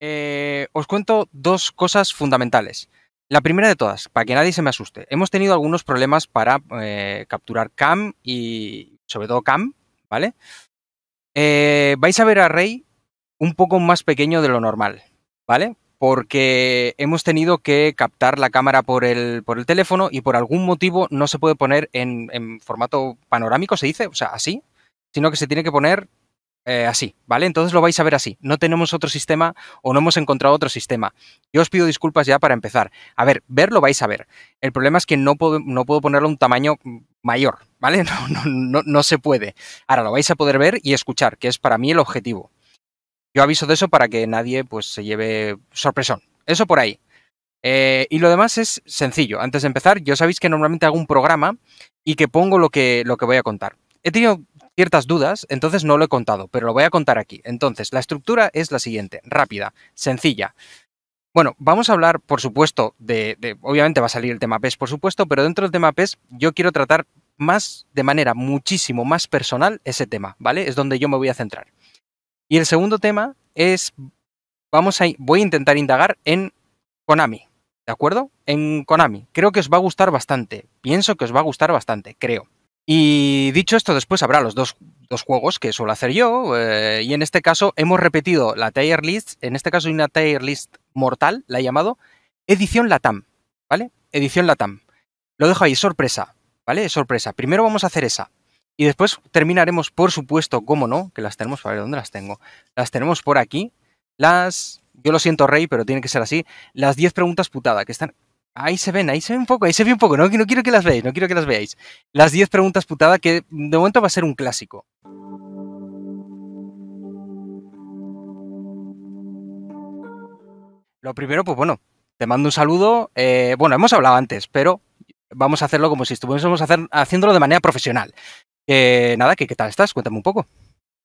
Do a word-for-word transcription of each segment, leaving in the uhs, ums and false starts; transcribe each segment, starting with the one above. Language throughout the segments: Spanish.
Eh, os cuento dos cosas fundamentales. La primera de todas, para que nadie se me asuste, hemos tenido algunos problemas para eh, capturar cam y sobre todo cam, ¿vale? Eh, vais a ver a Rey un poco más pequeño de lo normal, ¿vale? Porque hemos tenido que captar la cámara por el, por el teléfono y por algún motivo no se puede poner en, en formato panorámico, se dice, o sea, así, sino que se tiene que poner eh, así, ¿vale? Entonces lo vais a ver así. No tenemos otro sistema o no hemos encontrado otro sistema. Yo os pido disculpas ya para empezar. A ver, verlo vais a ver. El problema es que no puedo, no puedo ponerlo a un tamaño mayor, ¿vale? No, no, no, no se puede. Ahora lo vais a poder ver y escuchar, que es para mí el objetivo. Yo aviso de eso para que nadie pues se lleve sorpresón. Eso por ahí. Eh, y lo demás es sencillo. Antes de empezar, yo sabéis que normalmente hago un programa y que pongo lo que, lo que voy a contar. He tenido ciertas dudas, entonces no lo he contado, pero lo voy a contar aquí. Entonces, la estructura es la siguiente, rápida, sencilla. Bueno, vamos a hablar, por supuesto, de, de obviamente va a salir el tema P E S, por supuesto, pero dentro del tema P E S yo quiero tratar más, de manera muchísimo más personal, ese tema, ¿vale? Es donde yo me voy a centrar. Y el segundo tema es, vamos a, voy a intentar indagar en Konami, ¿de acuerdo? En Konami. Creo que os va a gustar bastante. Pienso que os va a gustar bastante, creo. Y dicho esto, después habrá los dos, dos juegos que suelo hacer yo, eh, y en este caso hemos repetido la tier list, en este caso hay una tier list mortal, la he llamado Edición Latam, ¿vale? Edición Latam. Lo dejo ahí, sorpresa, ¿vale? Sorpresa. Primero vamos a hacer esa. Y después terminaremos, por supuesto, cómo no, que las tenemos, a ver, ¿dónde las tengo? Las tenemos por aquí, las, yo lo siento Rey, pero tiene que ser así, las diez preguntas putada, que están, ahí se ven, ahí se ven un poco, ahí se ve un poco, no, no quiero que las veáis, no quiero que las veáis. Las diez preguntas putada, que de momento va a ser un clásico. Lo primero, pues bueno, te mando un saludo, eh, bueno, hemos hablado antes, pero vamos a hacerlo como si estuviésemos hacer, haciéndolo de manera profesional. Eh, nada, ¿qué, ¿qué tal estás? Cuéntame un poco.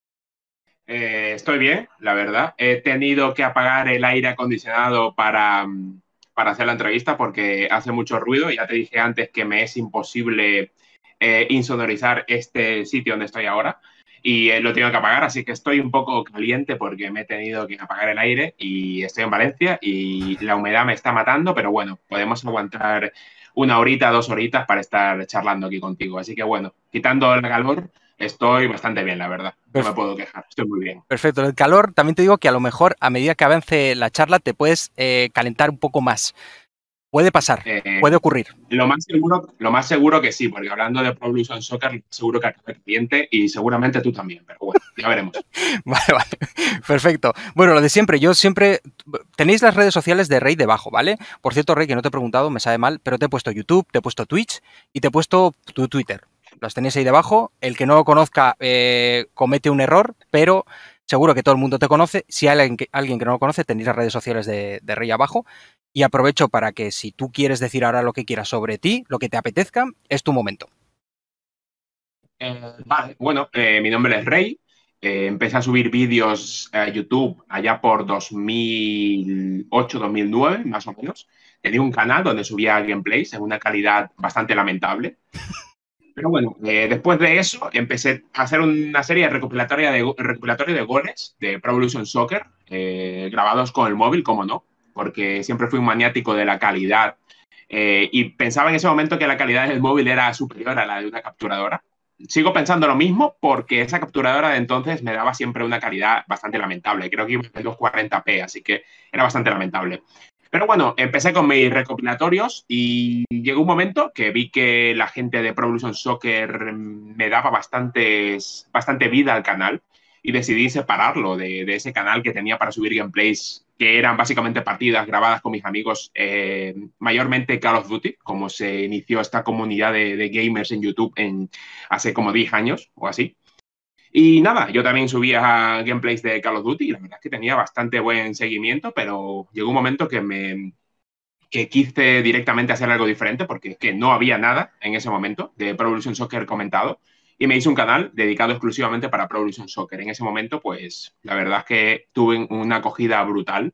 Eh, estoy bien, la verdad. He tenido que apagar el aire acondicionado para, para hacer la entrevista porque hace mucho ruido. Ya te dije antes que me es imposible eh, insonorizar este sitio donde estoy ahora y eh, lo tengo que apagar, así que estoy un poco caliente porque me he tenido que apagar el aire y estoy en Valencia y la humedad me está matando, pero bueno, podemos aguantar una horita, dos horitas para estar charlando aquí contigo. Así que bueno, quitando el calor, estoy bastante bien, la verdad. No me Perf puedo quejar, estoy muy bien. Perfecto. El calor, también te digo que a lo mejor a medida que avance la charla te puedes eh, calentar un poco más. Puede pasar, Eh, puede ocurrir. lo más seguro, lo más seguro que sí, porque hablando de Pro Evolution Soccer, seguro que acaba caliente y seguramente tú también, pero bueno, ya veremos. Vale, vale. Perfecto. Bueno, lo de siempre, yo siempre... Tenéis las redes sociales de Rey debajo, ¿vale? Por cierto, Rey, que no te he preguntado, me sabe mal, pero te he puesto YouTube, te he puesto Twitch y te he puesto tu Twitter. Las tenéis ahí debajo. El que no lo conozca eh, comete un error, pero seguro que todo el mundo te conoce. Si hay alguien que, alguien que no lo conoce, tenéis las redes sociales de, de Rey abajo. Y aprovecho para que si tú quieres decir ahora lo que quieras sobre ti, lo que te apetezca, es tu momento. Eh, vale, bueno, eh, mi nombre es Rey. Eh, empecé a subir vídeos a YouTube allá por dos mil ocho, dos mil nueve, más o menos. Tenía un canal donde subía gameplays en una calidad bastante lamentable. Pero bueno, eh, después de eso empecé a hacer una serie recopilatoria de, recopilatoria de goles de Pro Evolution Soccer, eh, grabados con el móvil, como no, porque siempre fui un maniático de la calidad eh, y pensaba en ese momento que la calidad del móvil era superior a la de una capturadora. Sigo pensando lo mismo porque esa capturadora de entonces me daba siempre una calidad bastante lamentable. Creo que iba en doscientos cuarenta p, así que era bastante lamentable. Pero bueno, empecé con mis recopilatorios y llegó un momento que vi que la gente de Pro Evolution Soccer me daba bastantes, bastante vida al canal y decidí separarlo de, de ese canal que tenía para subir gameplays que eran básicamente partidas grabadas con mis amigos, eh, mayormente Call of Duty, como se inició esta comunidad de, de gamers en YouTube en, hace como diez años o así. Y nada, yo también subía gameplays de Call of Duty y la verdad es que tenía bastante buen seguimiento, pero llegó un momento que me que quise directamente hacer algo diferente porque es que no había nada en ese momento de Pro Evolution Soccer comentado y me hice un canal dedicado exclusivamente para Pro Evolution Soccer. En ese momento, pues la verdad es que tuve una acogida brutal.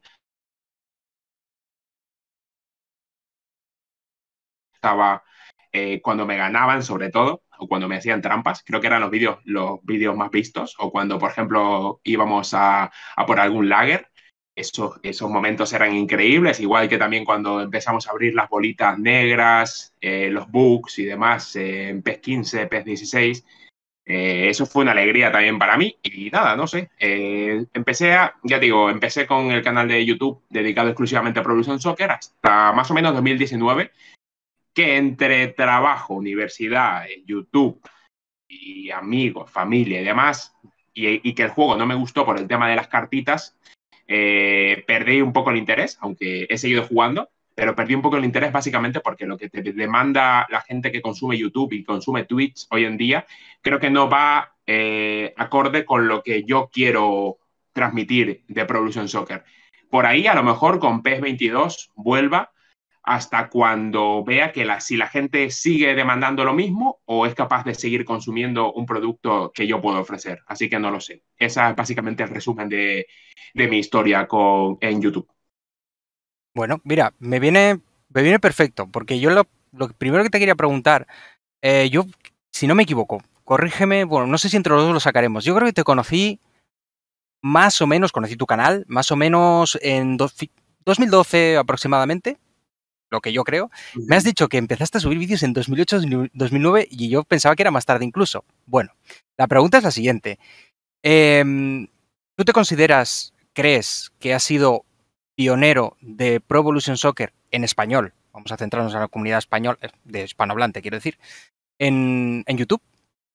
Estaba eh, cuando me ganaban, sobre todo, o cuando me hacían trampas, creo que eran los vídeos los vídeos más vistos, o cuando, por ejemplo, íbamos a, a por algún lager. Esos, esos momentos eran increíbles, igual que también cuando empezamos a abrir las bolitas negras, eh, los bugs y demás eh, en PES quince, PES dieciséis. Eh, eso fue una alegría también para mí y nada, no sé. Eh, empecé a, ya digo, empecé con el canal de YouTube dedicado exclusivamente a Pro Evolution Soccer hasta más o menos dos mil diecinueve, que entre trabajo, universidad, eh, YouTube y amigos, familia y demás, y, y que el juego no me gustó por el tema de las cartitas, eh, perdí un poco el interés, aunque he seguido jugando, pero perdí un poco el interés básicamente porque lo que te demanda la gente que consume YouTube y consume Twitch hoy en día, creo que no va eh, acorde con lo que yo quiero transmitir de Pro Evolution Soccer. Por ahí, a lo mejor con PES veintidós vuelva hasta cuando vea que la, si la gente sigue demandando lo mismo o es capaz de seguir consumiendo un producto que yo puedo ofrecer. Así que no lo sé. Ese es básicamente el resumen de, de mi historia con, en YouTube. Bueno, mira, me viene, me viene perfecto, porque yo lo, lo primero que te quería preguntar, eh, yo, si no me equivoco, corrígeme, bueno, no sé si entre los dos lo sacaremos. Yo creo que te conocí más o menos, conocí tu canal, más o menos en do, dos mil doce aproximadamente, lo que yo creo. Uh-huh. Me has dicho que empezaste a subir vídeos en dos mil ocho, dos mil nueve y yo pensaba que era más tarde incluso. Bueno, la pregunta es la siguiente. Eh, ¿Tú te consideras, crees que has sido pionero de Pro Evolution Soccer en español? Vamos a centrarnos en la comunidad española, de hispanohablante, quiero decir, en, en YouTube.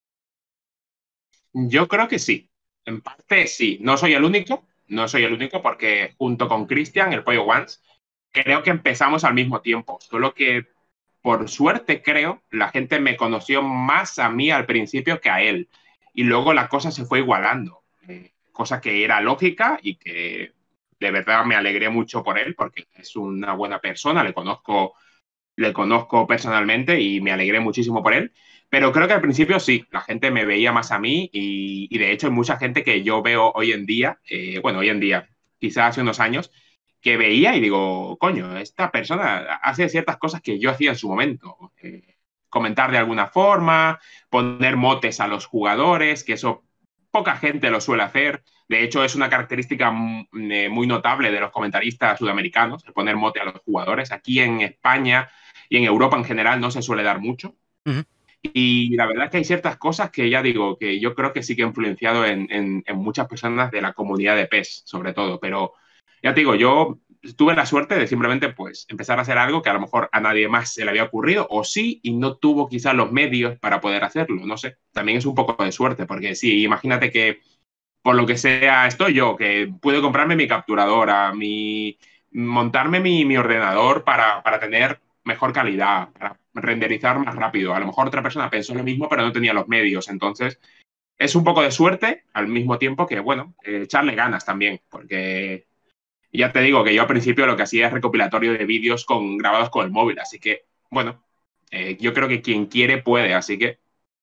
Yo creo que sí. En parte sí. No soy el único, no soy el único porque junto con Cristian, el Pollo Ones, creo que empezamos al mismo tiempo. Solo que, por suerte, creo, la gente me conoció más a mí al principio que a él. Y luego la cosa se fue igualando. Eh, cosa que era lógica y que de verdad me alegré mucho por él porque es una buena persona, le conozco, le conozco personalmente y me alegré muchísimo por él. Pero creo que al principio sí, la gente me veía más a mí y, y de hecho hay mucha gente que yo veo hoy en día, eh, bueno, hoy en día, quizás hace unos años, que veía y digo, coño, esta persona hace ciertas cosas que yo hacía en su momento. Eh, comentar de alguna forma, poner motes a los jugadores, que eso poca gente lo suele hacer. De hecho, es una característica muy notable de los comentaristas sudamericanos, el poner mote a los jugadores. Aquí en España y en Europa en general no se suele dar mucho. Uh-huh. Y la verdad es que hay ciertas cosas que ya digo, que yo creo que sí que ha influenciado en, en, en muchas personas de la comunidad de PES, sobre todo. Pero ya te digo, yo tuve la suerte de simplemente pues empezar a hacer algo que a lo mejor a nadie más se le había ocurrido, o sí, y no tuvo quizás los medios para poder hacerlo, no sé. También es un poco de suerte, porque sí, imagínate que por lo que sea estoy yo, que puedo comprarme mi capturadora, mi, montarme mi, mi ordenador para, para tener mejor calidad, para renderizar más rápido. A lo mejor otra persona pensó lo mismo, pero no tenía los medios. Entonces, es un poco de suerte, al mismo tiempo que, bueno, eh, echarle ganas también, porque ya te digo que yo al principio lo que hacía es recopilatorio de vídeos con, grabados con el móvil, así que, bueno, eh, yo creo que quien quiere puede, así que...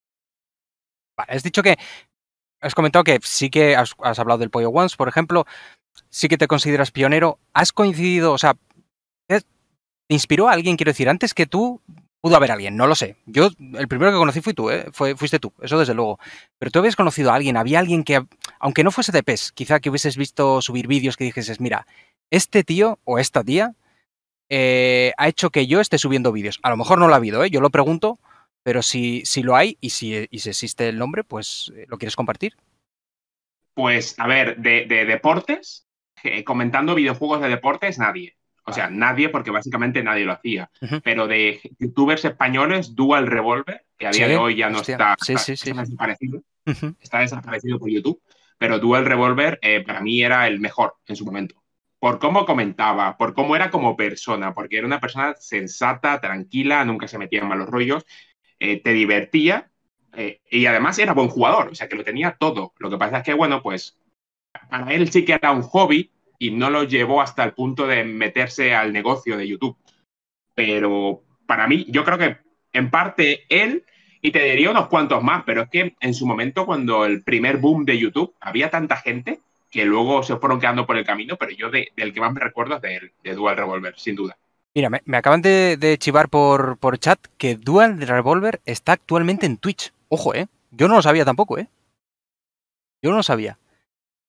Vale, has dicho que, has comentado que sí que has, has hablado del Pollo Ones, por ejemplo, sí que te consideras pionero. ¿Has coincidido, o sea, te inspiró a alguien, quiero decir, antes que tú? Pudo haber alguien, no lo sé. Yo, el primero que conocí fui tú, ¿eh? Fue, fuiste tú, eso desde luego. Pero tú habías conocido a alguien, había alguien que, aunque no fuese de PES, quizá que hubieses visto subir vídeos que dijeses, mira, este tío o esta tía eh, ha hecho que yo esté subiendo vídeos. A lo mejor no lo ha habido, ¿eh? Yo lo pregunto, pero si, si lo hay y si, y si existe el nombre, pues ¿lo quieres compartir? Pues, a ver, de, de deportes, eh, comentando videojuegos de deportes, nadie. O sea, nadie, porque básicamente nadie lo hacía. Uh-huh. Pero de youtubers españoles, Dual Revolver, que a día sí, de hoy ya no hostia. está, sí, está, sí, sí, está desaparecido. Uh-huh. Está desaparecido por YouTube. Pero Dual Revolver eh, para mí era el mejor en su momento. Por cómo comentaba, por cómo era como persona, porque era una persona sensata, tranquila, nunca se metía en malos rollos, eh, te divertía. Eh, y además era buen jugador, o sea que lo tenía todo. Lo que pasa es que, bueno, pues para él sí que era un hobby y no lo llevó hasta el punto de meterse al negocio de YouTube. Pero para mí, yo creo que en parte él, y te diría unos cuantos más, pero es que en su momento, cuando el primer boom de YouTube, había tanta gente que luego se fueron quedando por el camino, pero yo de, del que más me recuerdo es de él, de Dual Revolver, sin duda. Mira, me, me acaban de, de chivar por, por chat que Dual Revolver está actualmente en Twitch. Ojo, ¿eh? Yo no lo sabía tampoco, ¿eh? Yo no lo sabía.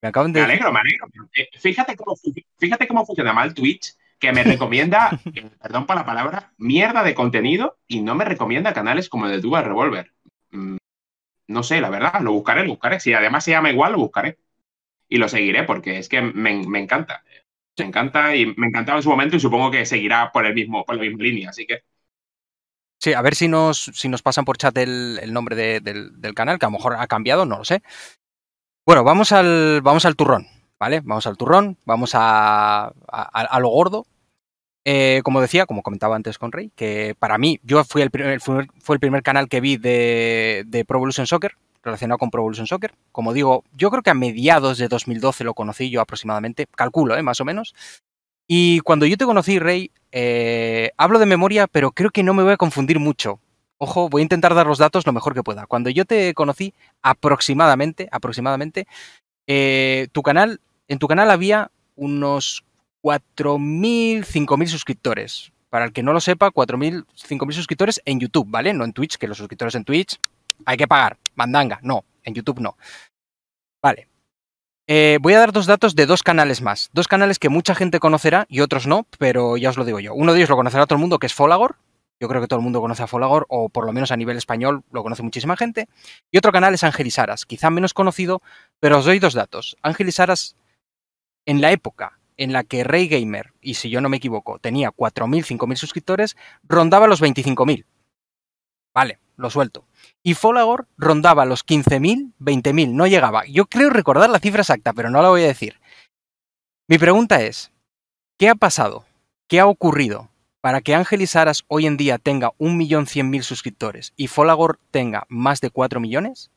Me acaban de Me decir. alegro, me alegro. Eh, Fíjate cómo, fu- fíjate cómo funciona mal Twitch, que me recomienda, eh, perdón por la palabra, mierda de contenido y no me recomienda canales como el de Tuba Revolver. Mm, no sé, la verdad, lo buscaré, lo buscaré. Si además se llama igual, lo buscaré. Y lo seguiré porque es que me, me encanta. Me Sí, encanta y me encantaba en su momento y supongo que seguirá por el mismo, por la misma línea. Así que, sí, a ver si nos, si nos pasan por chat el, el nombre de- del, del canal, que a lo mejor ha cambiado, no lo sé. Bueno, vamos al, vamos al turrón, ¿vale? Vamos al turrón, vamos a, a, a lo gordo. Eh, como decía, como comentaba antes con Rey, que para mí, yo fui el primer, fue, fue el primer canal que vi de, de Pro Evolution Soccer, relacionado con Pro Evolution Soccer. Como digo, yo creo que a mediados de dos mil doce lo conocí yo aproximadamente, calculo, ¿eh? Más o menos. Y cuando yo te conocí, Rey, eh, hablo de memoria, pero creo que no me voy a confundir mucho. Ojo, voy a intentar dar los datos lo mejor que pueda. Cuando yo te conocí, aproximadamente, aproximadamente, eh, tu canal, en tu canal había unos cuatro mil, cinco mil suscriptores. Para el que no lo sepa, cuatro mil, cinco mil suscriptores en YouTube, ¿vale? No en Twitch, que los suscriptores en Twitch hay que pagar, mandanga, no, en YouTube no. Vale. Eh, voy a dar dos datos de dos canales más. Dos canales que mucha gente conocerá y otros no, pero ya os lo digo yo. Uno de ellos lo conocerá todo el mundo, que es Folagor. Yo creo que todo el mundo conoce a Folagor, o por lo menos a nivel español lo conoce muchísima gente. Y otro canal es Ángel y Saras, quizá menos conocido, pero os doy dos datos. Ángel y Saras, en la época en la que Rey Gamer, y si yo no me equivoco, tenía cuatro mil, cinco mil suscriptores, rondaba los veinticinco mil. Vale, lo suelto. Y Folagor rondaba los quince mil, veinte mil, no llegaba. Yo creo recordar la cifra exacta, pero no la voy a decir. Mi pregunta es, ¿qué ha pasado? ¿Qué ha ocurrido para que Ángel y Saras hoy en día tenga un millón cien mil suscriptores y Folagor tenga más de cuatro millones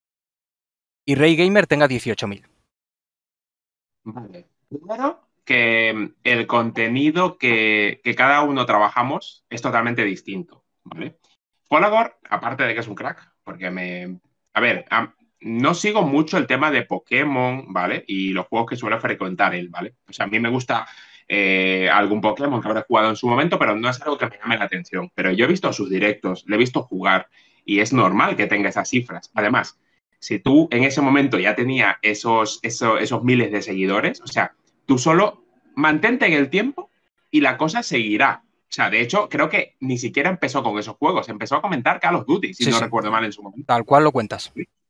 y Rey Gamer tenga dieciocho mil? vale. Primero, que el contenido que, que cada uno trabajamos es totalmente distinto, ¿vale? Folagor, aparte de que es un crack, porque me... A ver, a- no sigo mucho el tema de Pokémon, ¿vale? Y los juegos que suele frecuentar él, ¿vale? O sea, a mí me gusta eh, algún Pokémon que habré jugado en su momento, pero no es algo que me llame la atención. Pero yo he visto sus directos, le he visto jugar y es normal que tenga esas cifras. Además, si tú en ese momento ya tenías esos, esos, esos miles de seguidores, o sea, tú solo mantente en el tiempo y la cosa seguirá. O sea, de hecho, creo que ni siquiera empezó con esos juegos. Empezó a comentar Call of Duty, si Sí, no sí, recuerdo mal en su momento. tal cual lo cuentas.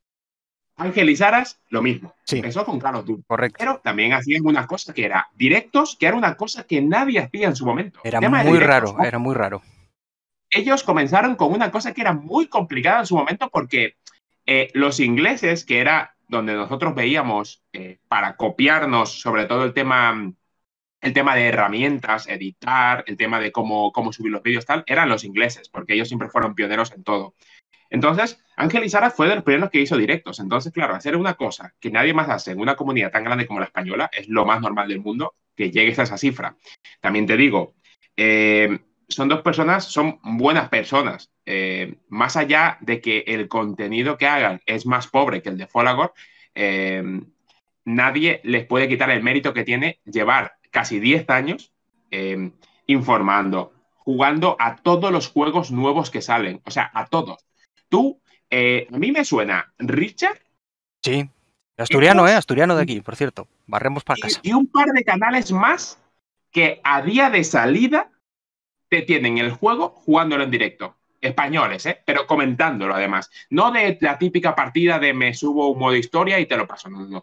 Ángel y Saras, lo mismo. Sí, Empezó con Call of Duty. correcto. Pero también hacían una cosa que era directos, que era una cosa que nadie hacía en su momento. El Era tema de muy directos, raro, ¿no? era muy raro. Ellos comenzaron con una cosa que era muy complicada en su momento porque eh, los ingleses, que era donde nosotros veíamos eh, para copiarnos sobre todo el tema, el tema de herramientas, editar, el tema de cómo, cómo subir los vídeos, tal, eran los ingleses, porque ellos siempre fueron pioneros en todo. Entonces, Ángel y Sara fue de los primeros que hizo directos. Entonces, claro, hacer una cosa que nadie más hace en una comunidad tan grande como la española es lo más normal del mundo que llegues a esa cifra. También te digo, eh, son dos personas, son buenas personas. Eh, más allá de que el contenido que hagan es más pobre que el de Folagor, eh, nadie les puede quitar el mérito que tiene llevar casi diez años eh, informando, jugando a todos los juegos nuevos que salen, o sea, a todos. Tú, eh, a mí me suena Richard, Sí. Asturiano, ¿eh? Ecos Asturiano de y, aquí, por cierto. Barremos para casa. y un par de canales más que a día de salida te tienen el juego jugándolo en directo. Españoles, ¿eh? Pero comentándolo además. No de la típica partida de me subo un modo historia y te lo paso. No, no, no.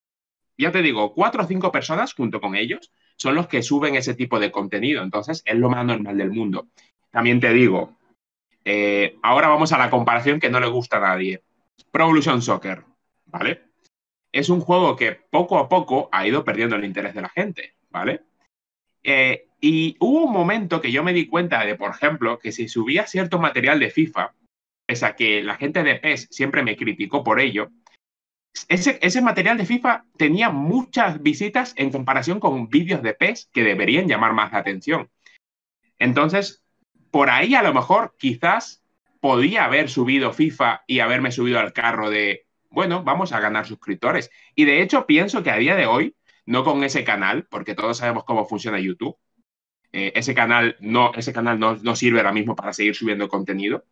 Ya te digo, cuatro o cinco personas junto con ellos son los que suben ese tipo de contenido. Entonces, es lo más normal del mundo. También te digo, eh, ahora vamos a la comparación que no le gusta a nadie. Pro Evolution Soccer, ¿vale? Es un juego que poco a poco ha ido perdiendo el interés de la gente, ¿vale? Eh, y hubo un momento que yo me di cuenta de, por ejemplo, que si subía cierto material de FIFA, pese a que la gente de PES siempre me criticó por ello, ese, ese material de FIFA tenía muchas visitas en comparación con vídeos de PES que deberían llamar más la atención. Entonces, por ahí a lo mejor quizás podía haber subido FIFA y haberme subido al carro de, bueno, vamos a ganar suscriptores. Y de hecho pienso que a día de hoy, no con ese canal, porque todos sabemos cómo funciona YouTube, eh, ese canal, no, ese canal no, no sirve ahora mismo para seguir subiendo contenido.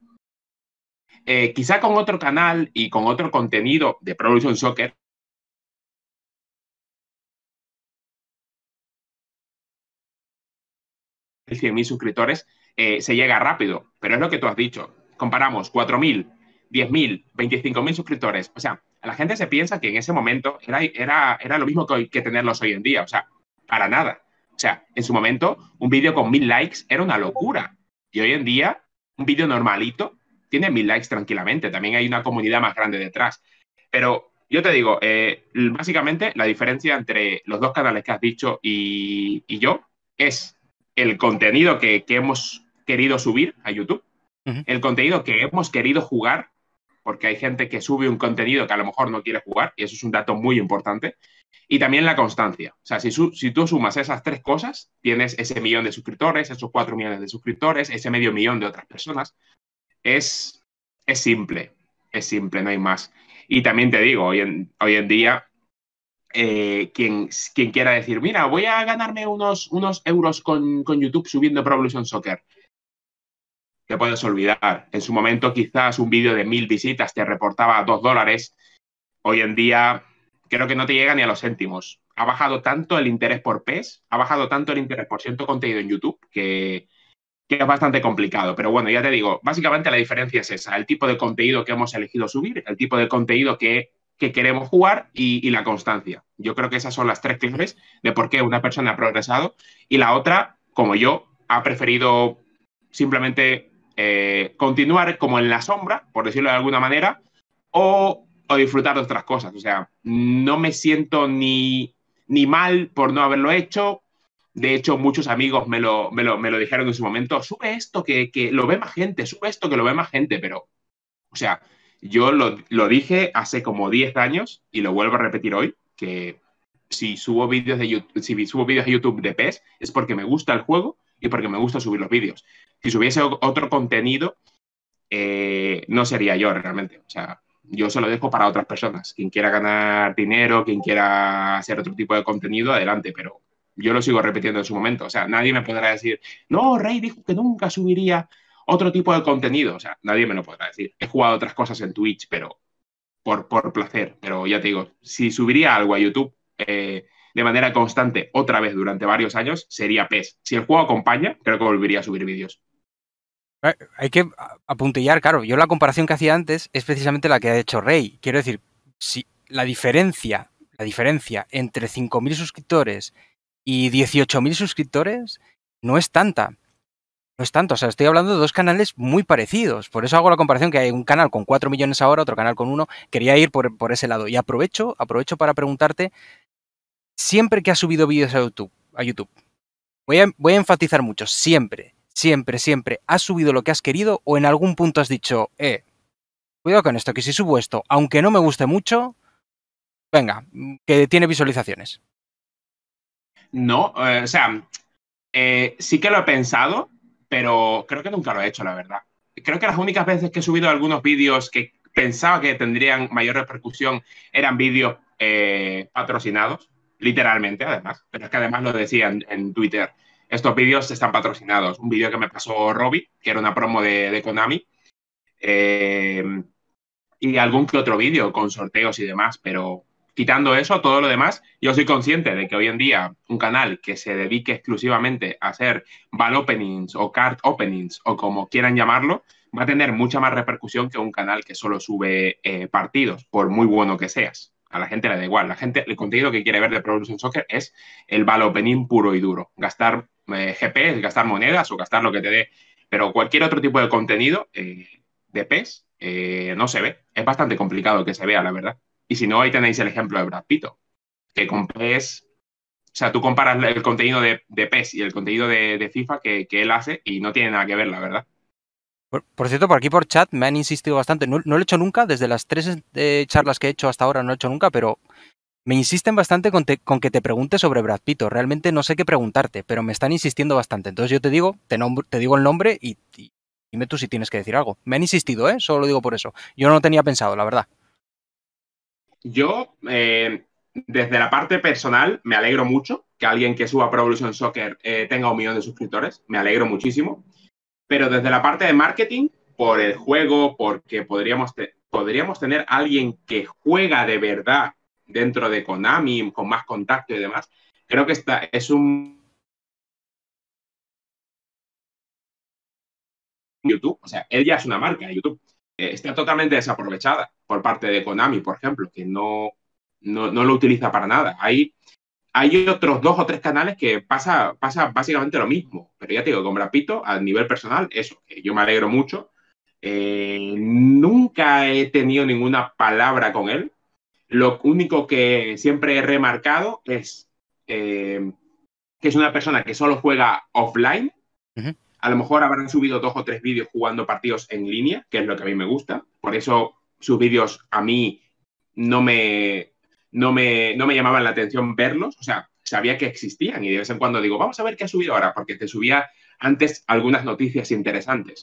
Eh, quizá con otro canal y con otro contenido de Pro Evolution Soccer cien mil suscriptores, eh, se llega rápido. Pero es lo que tú has dicho. Comparamos cuatro mil, diez mil, veinticinco mil suscriptores. O sea, la gente se piensa que en ese momento era, era, era lo mismo que, hoy, que tenerlos hoy en día. O sea, para nada. O sea, en su momento, un vídeo con mil likes era una locura. Y hoy en día, un vídeo normalito tiene mil likes tranquilamente. También hay una comunidad más grande detrás. Pero yo te digo, eh, básicamente la diferencia entre los dos canales que has dicho y, y yo es el contenido que, que hemos querido subir a YouTube, Ujú. el contenido que hemos querido jugar, porque hay gente que sube un contenido que a lo mejor no quiere jugar, y eso es un dato muy importante, y también la constancia. O sea, si, su, si tú sumas esas tres cosas, tienes ese millón de suscriptores, esos cuatro millones de suscriptores, ese medio millón de otras personas, es, es simple, es simple, no hay más. Y también te digo, hoy en, hoy en día, eh, quien, quien quiera decir, mira, voy a ganarme unos, unos euros con, con YouTube subiendo Pro Evolution Soccer, te puedes olvidar. En su momento quizás un vídeo de mil visitas te reportaba dos dólares. Hoy en día creo que no te llega ni a los céntimos. Ha bajado tanto el interés por P E S, ha bajado tanto el interés por cierto contenido en YouTube que, que es bastante complicado. Pero bueno, ya te digo, básicamente la diferencia es esa, el tipo de contenido que hemos elegido subir, el tipo de contenido que, que queremos jugar y, y la constancia. Yo creo que esas son las tres claves de por qué una persona ha progresado y la otra, como yo, ha preferido simplemente eh, continuar como en la sombra, por decirlo de alguna manera, o, o disfrutar de otras cosas. O sea, no me siento ni, ni mal por no haberlo hecho. De hecho, muchos amigos me lo, me lo, me lo dijeron en su momento, sube esto, que, que lo ve más gente, sube esto, que lo ve más gente, pero, o sea, yo lo, lo dije hace como diez años y lo vuelvo a repetir hoy, que si subo vídeos de YouTube, si subo vídeos de YouTube de P E S es porque me gusta el juego y porque me gusta subir los vídeos. Si subiese otro contenido, eh, no sería yo realmente. O sea, yo se lo dejo para otras personas. Quien quiera ganar dinero, quien quiera hacer otro tipo de contenido, adelante, pero yo lo sigo repitiendo en su momento. O sea, nadie me podrá decir, no, Rey dijo que nunca subiría otro tipo de contenido. O sea, nadie me lo podrá decir. He jugado otras cosas en Twitch, pero por, por placer. Pero ya te digo, si subiría algo a YouTube eh, de manera constante otra vez durante varios años, sería P E S. Si el juego acompaña, creo que volvería a subir vídeos. Eh, Hay que apuntillar, claro. Yo la comparación que hacía antes es precisamente la que ha hecho Rey. Quiero decir, si la diferencia, la diferencia entre cinco mil suscriptores y dieciocho mil suscriptores no es tanta. No es tanto. O sea, estoy hablando de dos canales muy parecidos. Por eso hago la comparación que hay un canal con cuatro millones ahora, otro canal con uno. Quería ir por, por ese lado. Y aprovecho, aprovecho para preguntarte, siempre que has subido vídeos a YouTube, a YouTube, voy a, voy a enfatizar mucho, siempre, siempre, siempre, ¿has subido lo que has querido o en algún punto has dicho, eh, cuidado con esto, que si subo esto, aunque no me guste mucho, venga, que tiene visualizaciones? No, eh, o sea, eh, sí que lo he pensado, pero creo que nunca lo he hecho, la verdad. Creo que las únicas veces que he subido algunos vídeos que pensaba que tendrían mayor repercusión eran vídeos eh, patrocinados, literalmente, además. Pero es que además lo decía en, en Twitter. Estos vídeos están patrocinados. Un vídeo que me pasó Robbie, que era una promo de, de Konami, eh, y algún que otro vídeo con sorteos y demás, pero quitando eso, todo lo demás, yo soy consciente de que hoy en día un canal que se dedique exclusivamente a hacer ball openings o card openings o como quieran llamarlo, va a tener mucha más repercusión que un canal que solo sube eh, partidos, por muy bueno que seas. A la gente le da igual. La gente, el contenido que quiere ver de Pro Evolution Soccer es el ball opening puro y duro. Gastar eh, G P, gastar monedas o gastar lo que te dé. Pero cualquier otro tipo de contenido eh, de P E S eh, no se ve. Es bastante complicado que se vea, la verdad. Y si no, ahí tenéis el ejemplo de Brad Pitt, que con P E S, o sea, tú comparas el contenido de, de P E S y el contenido de, de FIFA que, que, él hace y no tiene nada que ver, la verdad. Por, por cierto, por aquí por chat me han insistido bastante, no, no lo he hecho nunca, desde las tres eh, charlas que he hecho hasta ahora no lo he hecho nunca, pero me insisten bastante con, te, con que te pregunte sobre Brad Pitt. Realmente no sé qué preguntarte, pero me están insistiendo bastante. Entonces yo te digo, te, nombro, te digo el nombre y, y dime tú si tienes que decir algo. Me han insistido, ¿eh? Solo lo digo por eso. Yo no lo tenía pensado, la verdad. Yo, eh, desde la parte personal, me alegro mucho que alguien que suba Pro Evolution Soccer eh, tenga un millón de suscriptores. Me alegro muchísimo. Pero desde la parte de marketing, por el juego, porque podríamos, te podríamos tener alguien que juega de verdad dentro de Konami, con más contacto y demás, creo que esta es un YouTube, o sea, él ya es una marca de YouTube, eh, está totalmente desaprovechada por parte de Konami, por ejemplo, que no, no, no lo utiliza para nada. Hay, hay otros dos o tres canales que pasa, pasa básicamente lo mismo, pero ya te digo, con Brapito, a nivel personal, eso, que yo me alegro mucho. Eh, nunca he tenido ninguna palabra con él. Lo único que siempre he remarcado es eh, que es una persona que solo juega offline. Ujú. A lo mejor habrán subido dos o tres vídeos jugando partidos en línea, que es lo que a mí me gusta. Por eso sus vídeos a mí no me, no me, no me llamaban la atención verlos. O sea, sabía que existían y de vez en cuando digo, vamos a ver qué ha subido ahora, porque te subía antes algunas noticias interesantes.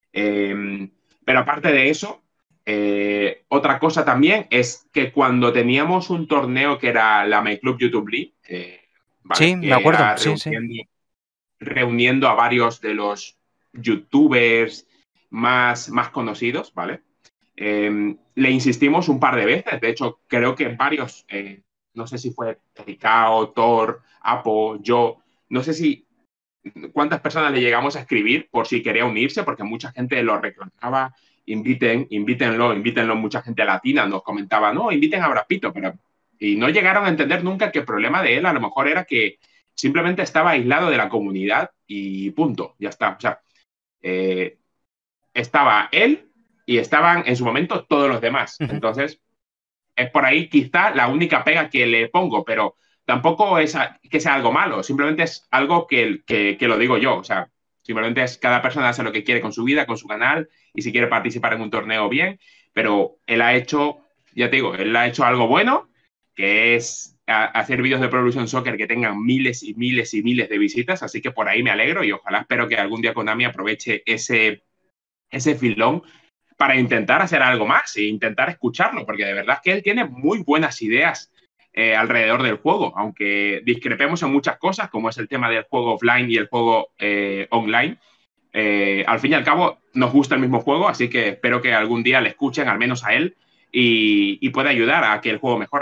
Eh, pero aparte de eso, eh, otra cosa también es que cuando teníamos un torneo que era la My Club YouTube League, eh, ¿vale? Sí, me Que acuerdo, era sí, sí. reuniendo, reuniendo a varios de los youtubers más, más conocidos, ¿vale? Eh, le insistimos un par de veces, de hecho, creo que varios, eh, no sé si fue Ericao, Thor, Apo, yo, no sé si cuántas personas le llegamos a escribir por si quería unirse, porque mucha gente lo reclamaba, inviten, invítenlo, invítenlo, mucha gente latina nos comentaba, no, inviten a Brad Pitt, pero y no llegaron a entender nunca que el problema de él a lo mejor era que simplemente estaba aislado de la comunidad y punto, ya está. O sea, eh, estaba él y estaban en su momento todos los demás. Ujú. Entonces, es por ahí quizá la única pega que le pongo, pero tampoco es a, que sea algo malo, simplemente es algo que, que, que, lo digo yo, o sea, simplemente es cada persona hace lo que quiere con su vida, con su canal, y si quiere participar en un torneo, bien, pero él ha hecho, ya te digo, él ha hecho algo bueno, que es a, hacer vídeos de Pro Evolution Soccer que tengan miles y miles y miles de visitas, así que por ahí me alegro y ojalá espero que algún día Konami aproveche ese, ese filón para intentar hacer algo más e intentar escucharlo, porque de verdad es que él tiene muy buenas ideas eh, alrededor del juego, aunque discrepemos en muchas cosas, como es el tema del juego offline y el juego eh, online. Eh, al fin y al cabo, nos gusta el mismo juego, así que espero que algún día le escuchen, al menos a él, y, y pueda ayudar a que el juego mejore.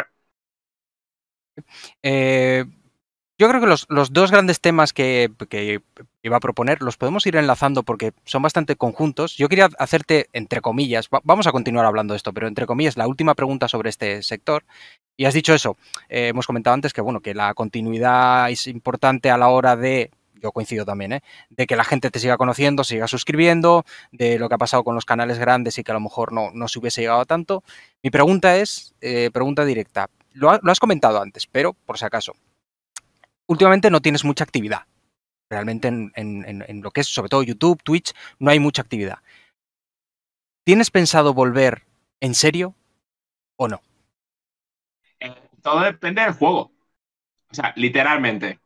Eh, yo creo que los, los dos grandes temas que, que iba a proponer los podemos ir enlazando porque son bastante conjuntos. Yo quería hacerte, entre comillas, va, vamos a continuar hablando de esto, pero entre comillas, la última pregunta sobre este sector. Y has dicho eso, eh, hemos comentado antes que, bueno, que la continuidad es importante a la hora de, yo coincido también, ¿eh? de que la gente te siga conociendo, siga suscribiendo, de lo que ha pasado con los canales grandes y que a lo mejor no, no se hubiese llegado a tanto. Mi pregunta es, eh, pregunta directa, lo, ha, lo has comentado antes, pero por si acaso, últimamente no tienes mucha actividad. Realmente en, en, en lo que es, sobre todo YouTube, Twitch, no hay mucha actividad. ¿Tienes pensado volver en serio o no? Eh, todo depende del juego. O sea, literalmente.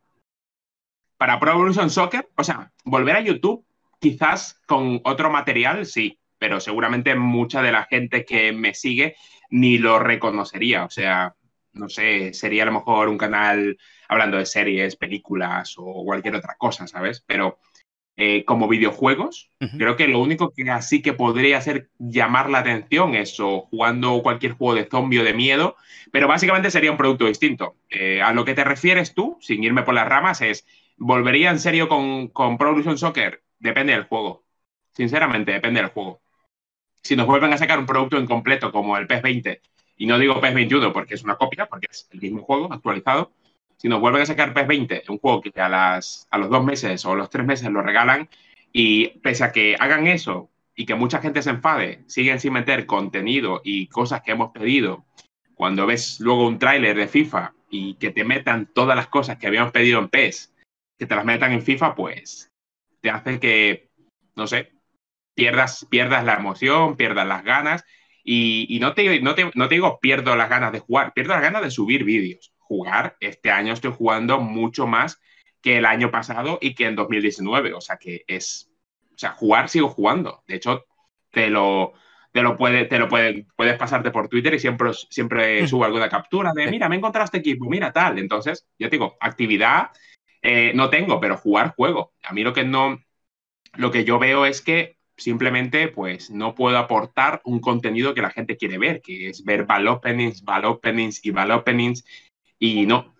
Para Pro Evolution Soccer, o sea, volver a YouTube quizás con otro material, sí, pero seguramente mucha de la gente que me sigue ni lo reconocería. O sea, no sé, sería a lo mejor un canal hablando de series, películas o cualquier otra cosa, ¿sabes? Pero eh, como videojuegos, Uh-huh. creo que lo único que así que podría hacer llamar la atención es o jugando cualquier juego de zombie o de miedo, pero básicamente sería un producto distinto. Eh, a lo que te refieres tú, sin irme por las ramas, es ¿volvería en serio con, con Pro Evolution Soccer? Depende del juego. Sinceramente, depende del juego. Si nos vuelven a sacar un producto incompleto como el PES veinte, y no digo PES veintiuno porque es una copia, porque es el mismo juego actualizado, si nos vuelven a sacar PES veinte, un juego que a, las, a los dos meses o los tres meses lo regalan, y pese a que hagan eso y que mucha gente se enfade, siguen sin meter contenido y cosas que hemos pedido, cuando ves luego un tráiler de FIFA y que te metan todas las cosas que habíamos pedido en PES, que te las metan en FIFA, pues te hace que, no sé, pierdas, pierdas la emoción, pierdas las ganas. Y, y no, te, no, te, no te digo pierdo las ganas de jugar, pierdo las ganas de subir vídeos. Jugar, este año estoy jugando mucho más que el año pasado y que en dos mil diecinueve. O sea que es, o sea, jugar sigo jugando. De hecho, te lo, te lo, puede, te lo puede, puedes pasarte por Twitter y siempre, siempre Uh-huh. subo alguna captura de, Sí. mira, me he encontrado este equipo, mira tal. Entonces, ya te digo, actividad eh, no tengo, pero jugar juego. A mí lo que no, lo que yo veo es que simplemente pues no puedo aportar un contenido que la gente quiere ver, que es ver ball openings, ball openings y ball openings, y no,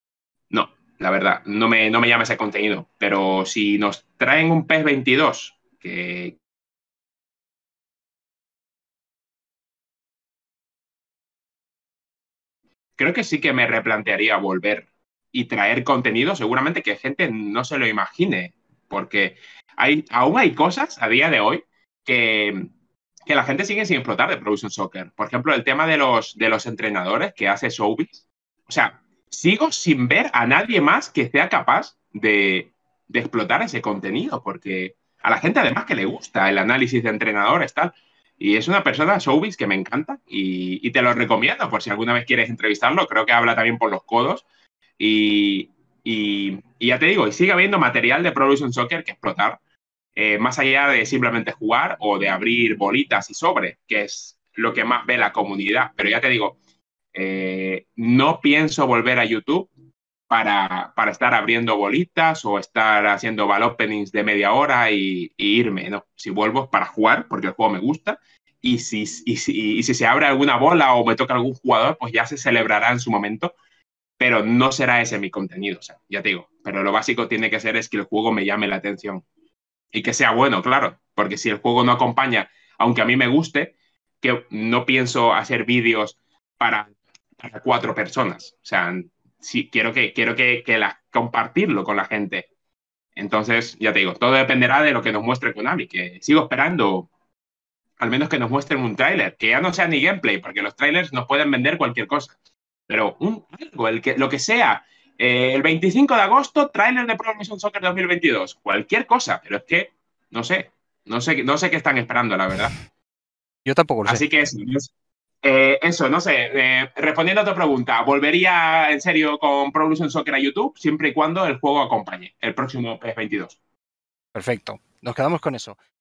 no, la verdad, no me, no me llama ese contenido. Pero si nos traen un PES veintidós que, creo que sí que me replantearía volver y traer contenido, seguramente que gente no se lo imagine, porque hay, aún hay cosas a día de hoy que, que la gente sigue sin explotar de Pro Evolution Soccer. Por ejemplo, el tema de los, de los entrenadores que hace Sobeys. O sea, sigo sin ver a nadie más que sea capaz de, de explotar ese contenido, porque a la gente además que le gusta el análisis de entrenadores, tal. Y es una persona, Showbiz, que me encanta y, y te lo recomiendo por si alguna vez quieres entrevistarlo. Creo que habla también por los codos. Y, y, y ya te digo, y sigue habiendo material de Pro Evolution Soccer que explotar, eh, más allá de simplemente jugar o de abrir bolitas y sobre, que es lo que más ve la comunidad. Pero ya te digo, eh, no pienso volver a YouTube para, para estar abriendo bolitas o estar haciendo ball openings de media hora y, y irme, ¿no? Si vuelvo es para jugar, porque el juego me gusta, y si, y, si, y si se abre alguna bola o me toca algún jugador, pues ya se celebrará en su momento, pero no será ese mi contenido, o sea, ya te digo. Pero lo básico tiene que ser es que el juego me llame la atención y que sea bueno, claro, porque si el juego no acompaña, aunque a mí me guste, que no pienso hacer vídeos para, para cuatro personas, o sea, sí, quiero que, quiero que, que la, compartirlo con la gente. Entonces, ya te digo, todo dependerá de lo que nos muestre Konami, que sigo esperando al menos que nos muestren un tráiler, que ya no sea ni gameplay, porque los trailers nos pueden vender cualquier cosa, pero un, algo, el que, lo que sea. Eh, el veinticinco de agosto, tráiler de Pro Evolution Soccer dos mil veintidós, cualquier cosa, pero es que no sé, no sé, no sé qué están esperando, la verdad. Yo tampoco lo sé. Así que eso, eh, eso, no sé, eh, respondiendo a tu pregunta, volvería en serio con Pro Evolution Soccer a YouTube siempre y cuando el juego acompañe el próximo P E S veintidós. Perfecto. Nos quedamos con eso.